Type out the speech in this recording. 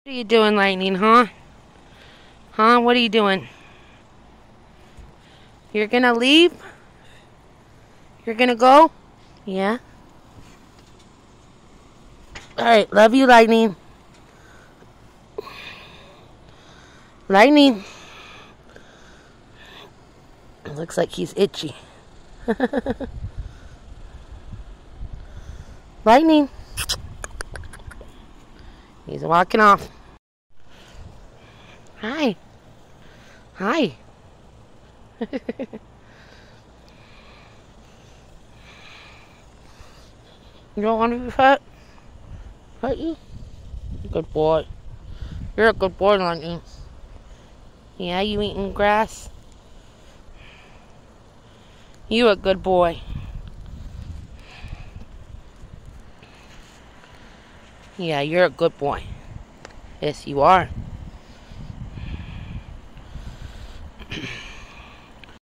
What are you doing, Lightning, huh? Huh? What are you doing? You're gonna leave? You're gonna go? Yeah? Alright, love you, Lightning. Lightning. It looks like he's itchy. Lightning. He's walking off. Hi. Hi. You don't want to be pet? Pet you? Good boy. You're a good boy, Lightning. Yeah, you eating grass? You a good boy. Yeah, you're a good boy. Yes, you are.